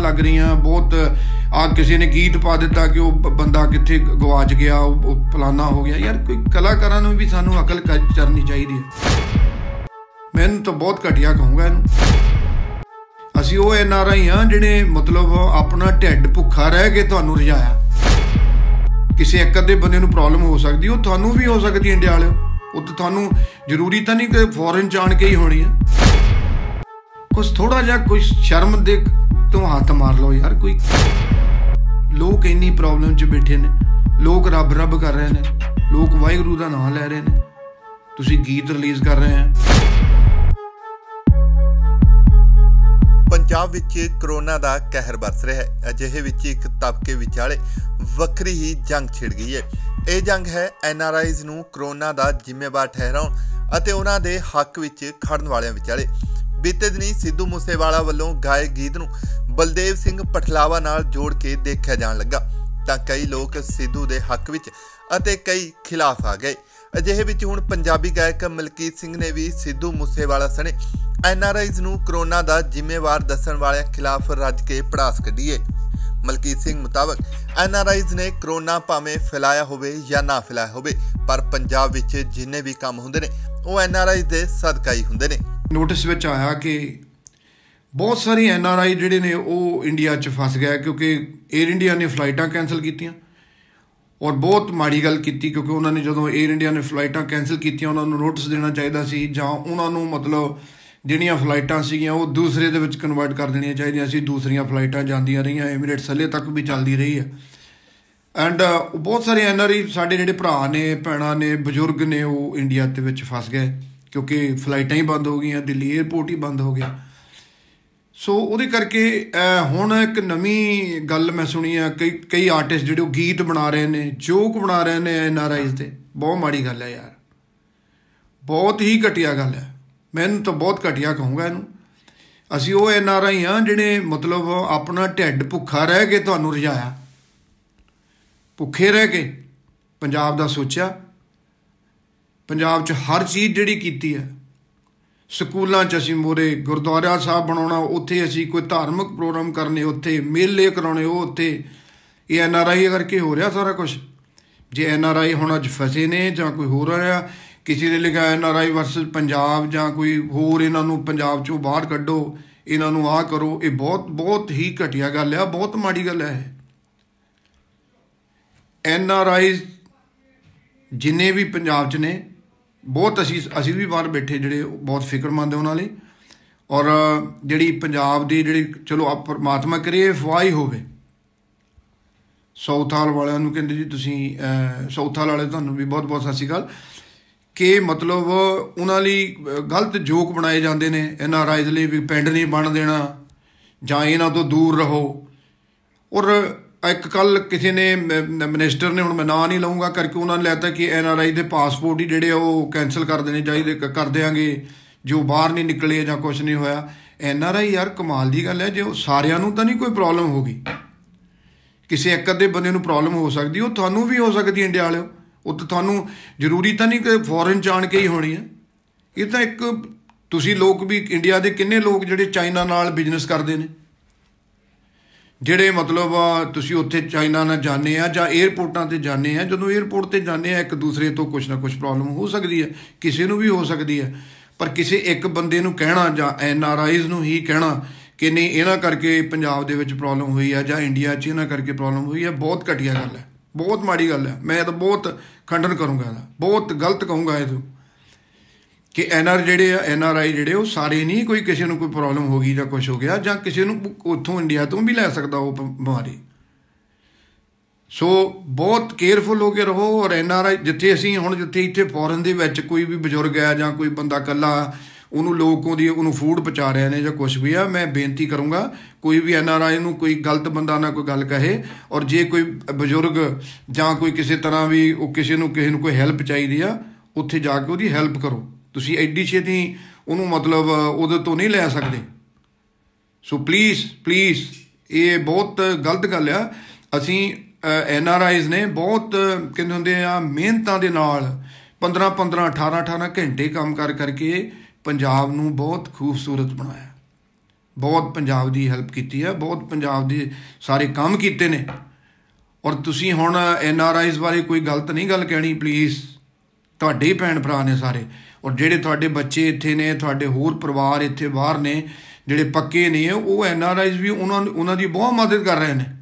लग रही, बहुत किसी ने गीत पा दिता कि वो बंदा कित्थे गवाच गया, वो फलाना हो गया। यार कोई कलाकारां नूं भी सानूं अकल करनी चाहिए है। मैनूं तो बहुत घटिया कहूँगा इहनूं। असीं वो NRI हाँ जिहड़े मतलब अपना ढिड भुखा रह के तुहानूं रजाया। किसी एक अद्धे बंदे नूं प्रॉब्लम हो सकती, वो तुहानूं भी हो सकती। इंडिया वाले वो तो तुहानूं जरूरी तो नहीं कि फॉरन च आण के ही होनी है। कुछ थोड़ा जिहा कुछ शर्म दे तो हत्थ मार लो यार। कोई लोग इन्नी प्रॉब्लम च बैठे ने, लोग रब रब कर रहे हैं, लोग वाहिगुरू का नाम लै रहे हैं, तुसीं गीत रिलीज़ कर रहे हैं। पंजाब विच करोना का कहर बरस रहा है। अजिहे विच एक तबके विचाले वक्री ही जंग छिड़ गई है। यह जंग है NRIs नूं करोना का जिम्मेवार ठहराउण अते उन्हां दे हक विच खड़न वालियां विचाले। बीते दिनी सिद्धू मूसेवाला वल्लों गाए गीत नूं बलदेव सिंह पठलावा नाल जोड़ के देखा जाण लगा तां कई लोग सिद्धू दे हक विच अते कई खिलाफ आ गए। अजिहे विच हुण पंजाबी गायक मलकीत सिंह ने भी सिद्धू मूसेवाला सने NRIs नूं करोना का जिम्मेवार दस्सण वालियां खिलाफ रज के पड़ास कढी है। मलकीत सिंह मुताबक NRIs ने करोना भावें फैलाया होवे या ना फैलाया होवे, पर पंजाब विच जिन्ने भी काम हुंदे ने वो NRIs दे सदका ही हुंदे ने। नोटिस विच आया कि बहुत सारी NRI जिहड़े ने वो इंडिया च फस गए क्योंकि एयर इंडिया ने फ्लाइटां कैंसल कीतियां और बहुत माड़ी गल कीती क्योंकि उन्होंने जो एयर इंडिया ने फ्लाइटां कैंसल कीतियां उन्होंने नोटिस देना चाहिए सी जां उन्होंने मतलब ਜਿਹੜੀਆਂ ਫਲਾਈਟਾਂ ਸੀਗੀਆਂ ਉਹ ਦੂਸਰੇ ਦੇ ਵਿੱਚ ਕਨਵਰਟ ਕਰ ਦੇਣੀਆਂ ਚਾਹੀਦੀਆਂ ਸੀ। ਦੂਸਰੀਆਂ ਫਲਾਈਟਾਂ ਜਾਂਦੀਆਂ ਰਹੀਆਂ, ਐਮੀਰੇਟਸ ਹਲੇ ਤੱਕ ਵੀ ਚੱਲਦੀ ਰਹੀ ਹੈ। ਐਂਡ ਬਹੁਤ ਸਾਰੇ NRI ਸਾਡੇ ਜਿਹੜੇ ਭਰਾ ਨੇ ਭੈਣਾਂ ਨੇ ਬਜ਼ੁਰਗ ਨੇ ਉਹ ਇੰਡੀਆ ਦੇ ਵਿੱਚ ਫਸ ਗਏ ਕਿਉਂਕਿ ਫਲਾਈਟਾਂ ਹੀ ਬੰਦ ਹੋ ਗਈਆਂ, ਦਿੱਲੀ ਏਅਰਪੋਰਟ ਹੀ ਬੰਦ ਹੋ ਗਿਆ। ਸੋ ਉਹਦੇ ਕਰਕੇ ਹੁਣ ਇੱਕ ਨਵੀਂ ਗੱਲ ਮੈਂ ਸੁਣੀ ਆ, ਕਈ ਆਰਟਿਸਟ ਜਿਹੜੇ ਉਹ ਗੀਤ ਬਣਾ ਰਹੇ ਨੇ, ਜੋਕ ਬਣਾ ਰਹੇ ਨੇ NRIs ਤੇ। ਬਹੁਤ ਮਾੜੀ ਗੱਲ ਹੈ ਯਾਰ, ਬਹੁਤ ਹੀ ਘਟੀਆ ਗੱਲ ਹੈ। मैनूं तो बहुत घटिया कहूँगा इहनूं। असीं वो NRI हाँ जिहड़े मतलब अपना ढिड भुखा रह के तुहानूं रजाया, भुखे रह के पंजाब दा सोचिया, पंजाब च हर चीज़ जिहड़ी कीती है। स्कूलों च असीं मोरे गुरुद्वारा साहब बनाउणा, उत्थे असीं कोई धार्मिक प्रोग्राम करने, उत्थे मेले कराउणे, वो उत्थे ये NRI करके हो रहा सारा कुछ। जे NRI हुण अज फसे ने जां कोई हो रहा, किसी ने लिखा NRI वर्सेस पंजाब जां कोई होर इन्हों पंजाब चों बाहर कड्डो, इन्हों आ करो, ये बहुत बहुत ही घटिया गल है, बहुत माड़ी गल है। NRIs जिन्ने भी पंजाब च ने बहुत असी भी बाहर बैठे जिहड़े बहुत फिक्रमंद है उन्हां लई। और जिहड़ी पंजाब दी जिहड़ी चलो आप परमात्मा करे अफवाह ही होवे। साउथ हाल वालियां नूं कहंदे जी तुसीं साउथ हाल वाले तुहानूं भी बहुत बहुत सत श्री अकाल कि मतलब उन्होंने गलत जोक बनाए जाते हैं NRIs लिए भी पिंड नहीं बन देना जां इन्हां तो दूर रहो। और एक कल किसी ने मिनिस्टर ने, हुण मैं नाम नहीं लऊँगा करके उन्होंने लैता कि NRI के पासपोर्ट ही जिहड़े वो कैंसल कर देने चाहिए, कर देंगे जो बाहर नहीं निकले जां कुछ नहीं होया। NRI यार कमाल की गल है, जो सारिਆਂ ਨੂੰ ਤਾਂ नहीं कोई प्रॉब्लम होगी, किसी एक अद्धे बंदे ਨੂੰ प्रॉब्लम हो सकती, वो तुहानूं भी हो सकती। इंडिया वाले वो तो थानू जरूरी तो नहीं कि फॉरन च आण के ही होनी है। ये तो एक तुसी लोग भी इंडिया के किन्ने लोग जिहड़े चाइना नाल बिजनेस करते हैं, जिहड़े मतलब तुसी उत्थे चाइना नाल जाने आ जां एयरपोर्टां ते जाने आ, जदों एयरपोर्ट ते जाने आ एक दूसरे तो कुछ ना कुछ प्रॉब्लम हो सकती है, किसी नूं भी हो सकती है। पर किसी एक बंदे नूं कहना जां NRIs नूं ही कहना कि नहीं इन्हां करके पंजाब दे विच प्रॉब्लम हुई है जां इंडिया च इन्हां करके प्रॉब्लम हुई है, बहुत घटिया गल है, बहुत माड़ी गल है। मैं तो बहुत खंडन करूँगा, बहुत गलत कहूँगा ये तो कि NRI जिहड़े वो सारे नहीं, कोई किसी को कोई प्रॉब्लम हो गई जां कुछ हो गया जां किसी उत्थों इंडिया तो भी लै सकदा वो बीमारी। सो बहुत केयरफुल हो के रहो। और NRI जिथे असीं हुण जिथे इत्थे फॉरन दे विच कोई भी बजुर्ग है जां कोई बंदा कल्ला उन्होंने लोग उन्होंने फूड पहुँचा रहे हैं जो कुछ भी है, मैं बेनती करूँगा कोई भी NRI नूं कोई गलत बंदा ना कोई गल कहे। और जे कोई बजुर्ग जां कोई किसी तरह भी किसी नूं कोई हैल्प चाहिए आ, उत्थे जाके उसकी हैल्प करो। तुसीं एड्डी छेती उन्होंने मतलब उहदे तो नहीं लै सकते। सो प्लीज़ प्लीज़ ये बहुत गलत गल आ। असीं NRIs ने बहुत कहंदे हुंदे आ मेहनतां दे नाल 15-15 18-18 घंटे काम कर करके पंजाब नूं बहुत खूबसूरत बनाया। बहुत पंजाब की हैल्प की है, बहुत पंजाब के सारे काम किए ने। और तुसी हुण NRIs बारे कोई गलत नहीं गल कहनी प्लीज़, तुहाडे ही भैन भरा ने सारे। और जिहड़े तुहाडे बच्चे इत्थे ने, तुहाडे होर परिवार इत्थे बाहर ने जिहड़े पक्के ने, वो NRIs भी उन्हां दी बहुत मदद कर रहे हैं।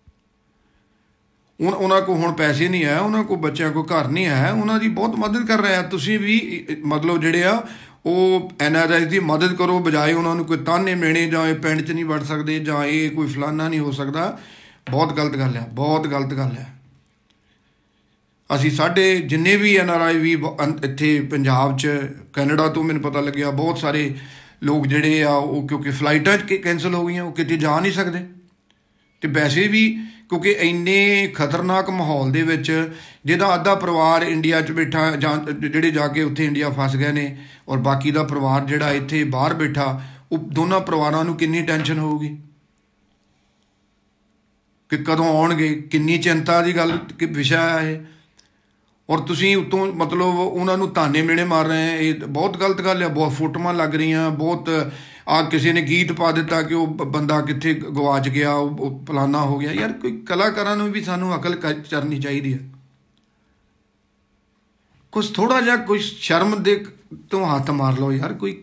उन्हां को हुण पैसे नहीं है, उन्हां को बच्चों को घर नहीं है, उन्हां दी बहुत मदद कर रहे हैं। तुसी भी मतलब जिहड़े आ वो NRIs की मदद करो, बजाए उन्होंने कोई ताने मेने जां ये पिंड च नहीं वड़ सकते जां ये कोई फलाना नहीं हो सकता। बहुत गलत गल है, बहुत गलत गल है। असी साढ़े जिन्ने भी NRI भी इत्थे पंजाब च कैनेडा तो मैंने पता लग्या बहुत सारे लोग जिहड़े आ वो क्योंकि फ्लाइटां कैंसल हो गई, वो किते जा नहीं सकते। तो वैसे भी क्योंकि इन्ने खतरनाक माहौल दे विच जिहदा अद्धा परिवार इंडिया च बैठा जां जिहड़े जाके उत्थे इंडिया फस गए ने, और बाकी दा परिवार जिहड़ा इत्थे बाहर बैठा, वो दोनों परिवारां नूं किन्नी टेंशन होगी कि कदों आउणगे, किन्नी चिंता की गल कि विषय है। और तुसीं उत्तों मतलब उन्हां नूं ताने मेने मार रहे हैं, ये बहुत गलत गल है। बहुत फोटोआं लग रही हैं, बहुत किसी ने गीत पा दिता कि वो बंदा कित्थे गवाच गया, वो फलाना हो गया। यार कोई कलाकारां नूं भी सानूं अकल करनी चाहिए है। कुछ थोड़ा जिहा कोई शर्म दे तो हत्थ मार लो यार। कोई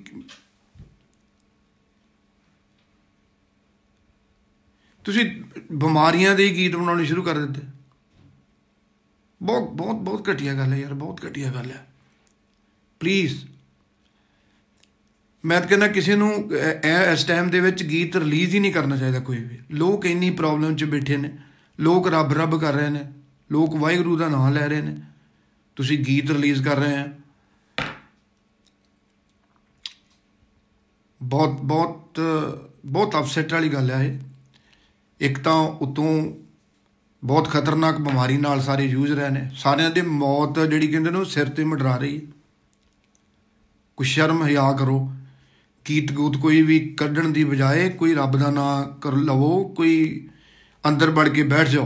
तुसीं बीमारियां दे गीत बनाने शुरू कर दिते। बहुत बहुत बहुत घटिया गल है यार, बहुत घटिया गल है। प्लीज़ मैं तो कहना किसी नूं इस टाइम दे विच गीत रिलीज़ ही नहीं करना चाहिए कोई भी। लोग इन्नी प्रॉब्लम च बैठे ने, लोग रब रब कर रहे हैं, लोग वाहिगुरू का नाम लै रहे हैं, तुसीं गीत रिलीज़ कर रहे हैं। बहुत बहुत बहुत अपसैट वाली गल है। एक तो उतों बहुत खतरनाक बीमारी नाल सारे जूझ रहे हैं, सारिਆਂ ਦੀ मौत जिहड़ी कहंदे ने सिर ते मंडरा रही है। कुछ शर्म हया करो। गीत गूत कोई भी कढ़ण की बजाए कोई रब का नाम कर लवो, कोई अंदर बढ़ के बैठ जाओ।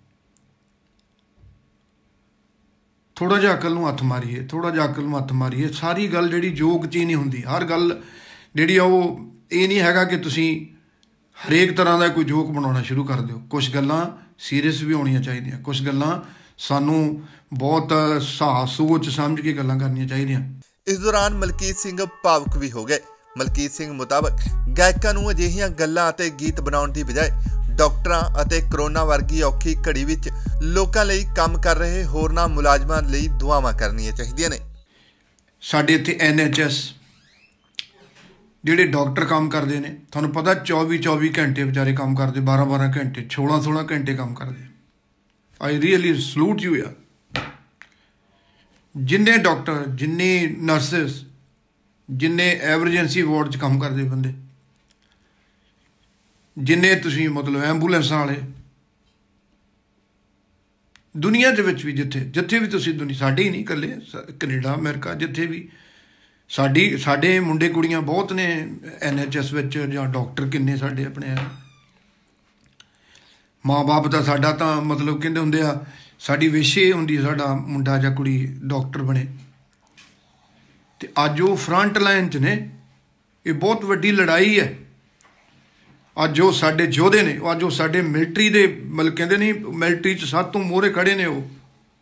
थोड़ा जिहा अकल नूं हत्थ मारीए, थोड़ा जिहा अकल नूं हत्थ मारीए। सारी गल जिहड़ी जोग च ही नहीं हुंदी। हर गल जिहड़ी आ वो ये नहीं हैगा कि तुसीं हरेक तरह का कोई जोक बनाना शुरू कर दो। कुछ गल्लां सीरीयस भी होनियां चाहिए, कुछ गल्लां सानू बहुत हिसाब सोच समझ के गल्लां करनियां चाहिए। इस दौरान मलकीत सिंह भावुक भी हो गए। मलकीत सिंह मुताबक गायਕਾਂ ਨੂੰ ਅਜਿਹੀਆਂ ਗੱਲਾਂ ਅਤੇ ਗੀਤ ਬਣਾਉਣ ਦੀ ਬਜਾਏ ਡਾਕਟਰਾਂ ਅਤੇ ਕਰੋਨਾ ਵਰਗੀ ਔਖੀ ਘੜੀ ਵਿੱਚ ਲੋਕਾਂ ਲਈ ਕੰਮ ਕਰ ਰਹੇ ਹੋਰਨਾਂ ਮੁਲਾਜ਼ਮਾਂ ਲਈ ਦੁਆਵਾਂ ਕਰਨੀਆਂ ਚਾਹੀਦੀਆਂ ਨੇ। ਸਾਡੇ ਇੱਥੇ NHS ਜਿਹੜੇ ਡਾਕਟਰ ਕੰਮ ਕਰਦੇ ਨੇ, ਤੁਹਾਨੂੰ ਪਤਾ 24 ਘੰਟੇ ਵਿਚਾਰੇ ਕੰਮ ਕਰਦੇ, 12 ਘੰਟੇ 16 ਘੰਟੇ ਕੰਮ ਕਰਦੇ। ਆਈ ਰੀਅਲੀ ਸਲੂਟ ਯੂ ਯਾਰ। जिन्ने डॉक्टर, जिन्ने नर्सिस, जिन्ने एमरजेंसी वार्ड च काम करते बंदे, जिन्ने तुसीं मतलब एंबूलेंस वाले, दुनिया दे विच भी जिथे भी तुसीं दुनिया, साडे ही नहीं कल्ले, कनेडा अमेरिका जिथे भी साडे मुंडे कुड़ियां बहुत ने NHS विच, जां डॉक्टर किन्ने साडे अपने माँ बाप दा साडा तां मतलब कहंदे हुंदे आ साडी विश ये हुंदी साडा मुंडा जां कुड़ी डॉक्टर बने। ते अज वो फ्रंट लाइन च ने, ये बहुत वड्डी लड़ाई है। अज जो साडे योधे ने, अज वो साडे मिलटरी दे मतलब कहंदे नहीं मिलटरी च सब तो मोहरे खड़े ने, वो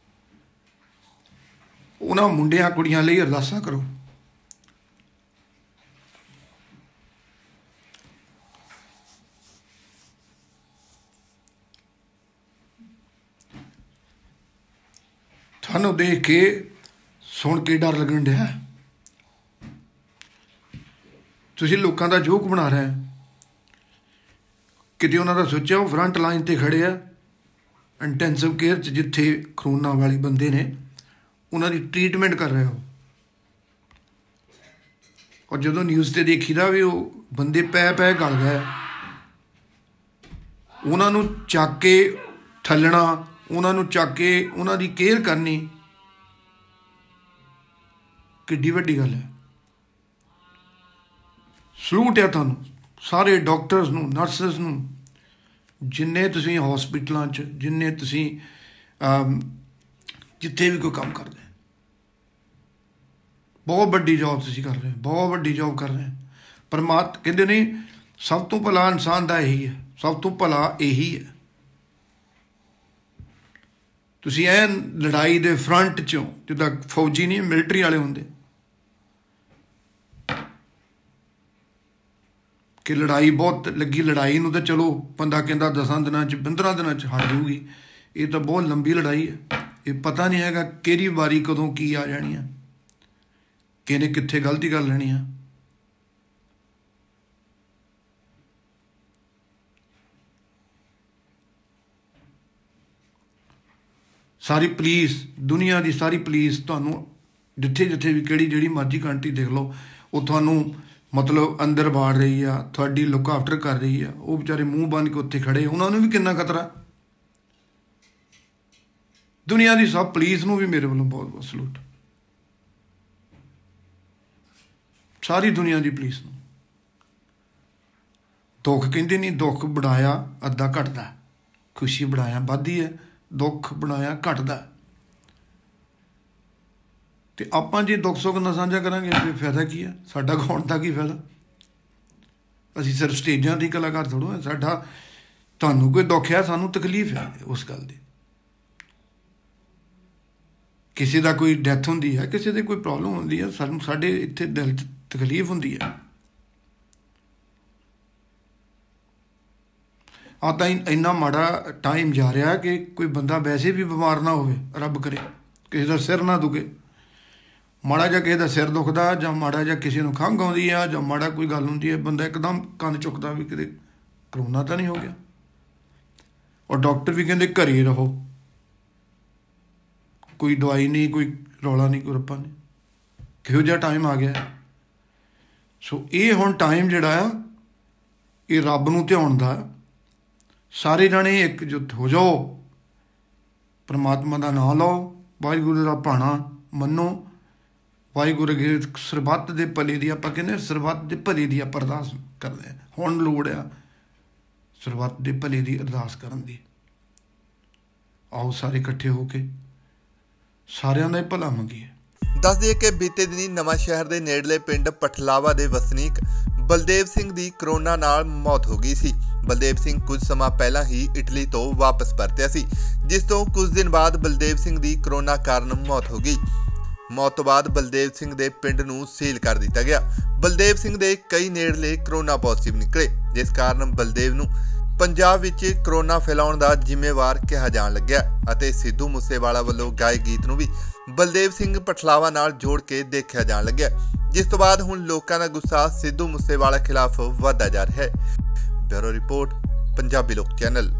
उन्हां मुंडियां कुड़ियां लई अरदासां करो। थानू देख के सुन के डर लगन दिया। तुसीं लोकां दा जोक बना रहे हैं। किते उन्हां दा सोचा वो फ्रंट लाइन ते खड़े आ इंटेंसिव केयर च, जिथे करोना वाले बंदे ने उन्हां दी ट्रीटमेंट कर रहे हो। और जदों न्यूज़ ते देखीदा भी वो बंदे पै गल गए, उन्हां नूं चक के थल्लना, उन्होंने चक के उन्होंने केयर करनी किड्डी वड्डी गल है। सलूट है तुहानू सारे डॉक्टर्स नू, नर्सिस नू, जिन्ने तुसीं हॉस्पिटलों च, जिन्ने तुसीं जिथे भी कोई काम करते, बहुत वड्डी जॉब तुसीं कर रहे हैं, बहुत वड्डी जॉब कर रहे हैं। परमात्मा कहते नहीं ਸਭ ਤੋਂ ਭਲਾ ਇਨਸਾਨ ਦਾ ਇਹੀ ਹੈ, ਸਭ ਤੋਂ ਭਲਾ ਇਹੀ ਹੈ। ਤੁਸੀਂ ਐ ਲੜਾਈ ਦੇ ਫਰੰਟ 'ਚੋਂ, ਜਿੱਦਾਂ ਫੌਜੀ ਨਹੀਂ ਮਿਲਟਰੀ ਵਾਲੇ ਹੁੰਦੇ, ਕਿ ਲੜਾਈ ਬਹੁਤ ਲੱਗੀ, ਲੜਾਈ ਨੂੰ ਤਾਂ ਚਲੋ ਬੰਦਾ ਕਹਿੰਦਾ 10 ਦਿਨਾਂ 'ਚ 15 ਦਿਨਾਂ 'ਚ ਹਟ ਜਾਊਗੀ। ਇਹ ਤਾਂ ਬਹੁਤ ਲੰਬੀ ਲੜਾਈ ਹੈ। ਇਹ ਪਤਾ ਨਹੀਂ ਹੈਗਾ ਕਿਹੜੀ ਵਾਰੀ ਕਦੋਂ ਕੀ ਆ ਜਾਣੀ ਆ, ਕਿਹਨੇ ਕਿੱਥੇ ਗਲਤੀ ਕਰ ਲੈਣੀ ਆ। ਸਾਰੀ ਪੁਲਿਸ, ਦੁਨੀਆ ਦੀ ਸਾਰੀ ਪੁਲਿਸ ਤੁਹਾਨੂੰ ਜਿੱਥੇ ਜਿੱਥੇ ਵੀ ਜਿਹੜੀ ਮਰਜ਼ੀ ਕੰਟਰੀ ਦੇਖ ਲਓ, ਉਹ ਤੁਹਾਨੂੰ ਮਤਲਬ ਅੰਦਰ ਵਾੜ ਰਹੀ ਆ, ਤੁਹਾਡੀ ਲੁੱਕ ਆਫਟਰ ਕਰ ਰਹੀ ਆ। ਉਹ ਵਿਚਾਰੇ ਮੂੰਹ ਬੰਨ ਕੇ ਉੱਥੇ ਖੜੇ, ਉਹਨਾਂ ਨੂੰ ਵੀ ਕਿੰਨਾ ਖਤਰਾ। ਦੁਨੀਆ ਦੀ ਸਭ ਪੁਲਿਸ ਨੂੰ ਵੀ ਮੇਰੇ ਵੱਲੋਂ ਬਹੁਤ ਬਹੁਤ ਸਲੂਟ, ਸਾਰੀ ਦੁਨੀਆ ਦੀ ਪੁਲਿਸ ਨੂੰ। ਦੁੱਖ ਕਹਿੰਦੇ ਨਹੀਂ, ਦੁੱਖ ਬਣਾਇਆ ਅੱਧਾ ਘਟਦਾ, ਖੁਸ਼ੀ ਬਣਾਇਆ ਵੱਧਦੀ ਹੈ, ਦੁੱਖ ਬਣਾਇਆ ਘਟਦਾ। ਤੇ ਆਪਾਂ ਜੇ ਦੁੱਖ ਸੁੱਖ ਨਾ ਸਾਂਝਾ ਕਰਾਂਗੇ ਫਿਰ ਫਾਇਦਾ ਕੀ ਹੈ? ਸਾਡਾ ਗਾਉਣ ਦਾ ਕੀ ਫਾਇਦਾ? ਅਸੀਂ ਸਿਰਫ ਸਟੇਜਾਂ ਦੀ ਕਲਾਕਾਰ ਥੋੜ੍ਹਾ ਹੈ। ਸਾਡਾ ਤੁਹਾਨੂੰ ਕੋਈ ਦੁੱਖ ਹੈ, ਸਾਨੂੰ ਤਕਲੀਫ ਹੈ ਉਸ ਗੱਲ ਦੀ। ਕਿਸੇ ਦਾ ਕੋਈ ਡੈਥ ਹੁੰਦੀ ਹੈ, ਕਿਸੇ ਦੀ ਕੋਈ ਪ੍ਰੋਬਲਮ ਹੁੰਦੀ ਹੈ, ਸਾਨੂੰ ਸਾਡੇ ਇੱਥੇ ਦਿਲ 'ਚ ਤਕਲੀਫ ਹੁੰਦੀ ਹੈ। ਆ ਤਾਂ ਇੰਨਾ ਮਾੜਾ ਟਾਈਮ ਜਾ ਰਿਹਾ ਕਿ ਕੋਈ ਬੰਦਾ ਵੈਸੇ ਵੀ ਬਿਮਾਰ ਨਾ ਹੋਵੇ, ਰੱਬ ਕਰੇ ਕਿਸੇ ਦਾ ਸਿਰ ਨਾ ਦੁਖੇ। ਮਾੜਾ ਜਿਹਾ ਕਿਸੇ ਦਾ ਸਿਰ ਦੁਖਦਾ, ਜਾਂ ਮਾੜਾ ਜਿਹਾ ਕਿਸੇ ਨੂੰ ਖੰਘ ਆਉਂਦੀ ਆ, ਜਾਂ ਮਾੜਾ ਕੋਈ ਗੱਲ ਹੁੰਦੀ ਹੈ, ਬੰਦਾ ਇੱਕਦਮ ਕੰਨ ਚੁੱਕਦਾ ਵੀ ਕਿਤੇ ਕਰੋਨਾ ਤਾਂ ਨਹੀਂ ਹੋ ਗਿਆ। ਔਰ ਡਾਕਟਰ ਵੀ ਕਹਿੰਦੇ ਘਰੇ ਹੀ ਰਹੋ, ਕੋਈ ਦਵਾਈ ਨਹੀਂ, ਕੋਈ ਰੌਲਾ ਨਹੀਂ, ਕੋਈ ਰੱਪਾ ਨਹੀਂ। ਕਿਹੋ ਜਿਹਾ ਟਾਈਮ ਆ ਗਿਆ। ਸੋ ਇਹ ਹੁਣ ਟਾਈਮ ਜਿਹੜਾ ਆ, ਇਹ ਰੱਬ ਨੂੰ ਧਿਆਉਣ ਦਾ। ਸਾਰੇ ਜਾਣੇ ਇਕਜੁੱਟ ਹੋ ਜਾਓ, ਪਰਮਾਤਮਾ ਦਾ ਨਾਮ ਲਓ, ਵਾਹਿਗੁਰੂ ਦਾ ਭਾਣਾ ਮੰਨੋ, ਵਾਹਿਗੁਰੂ ਅੱਗੇ ਸਰਬੱਤ ਦੇ ਭਲੇ ਦੀ, ਆਪਾਂ ਕਹਿੰਦੇ ਸਰਬੱਤ ਦੇ ਭਲੇ ਦੀ ਆਪਾਂ ਅਰਦਾਸ ਕਰਦੇ ਹਾਂ। ਹੁਣ ਲੋੜ ਆ ਸਰਬੱਤ ਦੇ ਭਲੇ ਦੀ ਅਰਦਾਸ ਕਰਨ ਦੀ। ਆਓ ਸਾਰੇ ਇਕੱਠੇ ਹੋ ਕੇ ਸਾਰਿਆਂ ਦਾ ਹੀ ਭਲਾ ਮੰਗੀਏ। ਦੱਸ ਦਈਏ ਕਿ ਬੀਤੇ ਦਿਨੀ ਨਵਾਂ ਸ਼ਹਿਰ ਦੇ ਨੇੜਲੇ ਪਿੰਡ ਪਠਲਾਵਾ ਦੇ ਵਸਨੀਕ ਬਲਦੇਵ ਸਿੰਘ ਦੀ ਕਰੋਨਾ ਨਾਲ ਮੌਤ ਹੋ ਗਈ ਸੀ। ਬਲਦੇਵ ਸਿੰਘ ਕੁਝ ਸਮਾਂ ਪਹਿਲਾਂ ਹੀ ਇਟਲੀ ਤੋਂ ਵਾਪਸ ਪਰਤਿਆ ਸੀ, ਜਿਸ ਤੋਂ ਕੁਝ ਦਿਨ ਬਾਅਦ ਬਲਦੇਵ ਸਿੰਘ ਦੀ ਕਰੋਨਾ ਕਾਰਨ ਮੌਤ ਹੋ ਗਈ। ਮੌਤ ਤੋਂ ਬਾਅਦ ਬਲਦੇਵ ਸਿੰਘ ਦੇ ਪਿੰਡ ਨੂੰ ਸੀਲ ਕਰ ਦਿੱਤਾ ਗਿਆ। ਬਲਦੇਵ ਸਿੰਘ ਦੇ ਕਈ ਨੇੜਲੇ ਕਰੋਨਾ ਪੋਜ਼ਿਟਿਵ ਨਿਕਲੇ, ਜਿਸ ਕਾਰਨ ਬਲਦੇਵ ਨੂੰ ਪੰਜਾਬ ਵਿੱਚ ਕਰੋਨਾ ਫੈਲਾਉਣ ਦਾ ਜ਼ਿੰਮੇਵਾਰ ਕਿਹਾ ਜਾਣ ਲੱਗਿਆ ਅਤੇ ਸਿੱਧੂ ਮੂਸੇਵਾਲਾ ਵੱਲੋਂ ਗਾਏ ਗੀਤ ਨੂੰ ਵੀ ਬਲਦੇਵ ਸਿੰਘ ਪਠਲਾਵਾ ਨਾਲ ਜੋੜ ਕੇ ਦੇਖਿਆ ਜਾਣ ਲੱਗਿਆ, ਜਿਸ ਤੋਂ ਬਾਅਦ ਹੁਣ ਲੋਕਾਂ ਦਾ ਗੁੱਸਾ ਸਿੱਧੂ ਮੂਸੇਵਾਲਾ ਖਿਲਾਫ ਵਧਦਾ ਜਾ ਰਿਹਾ ਹੈ। ਬਿਊਰੋ ਰਿਪੋਰਟ, ਪੰਜਾਬੀ ਲੋਕ ਚੈਨਲ।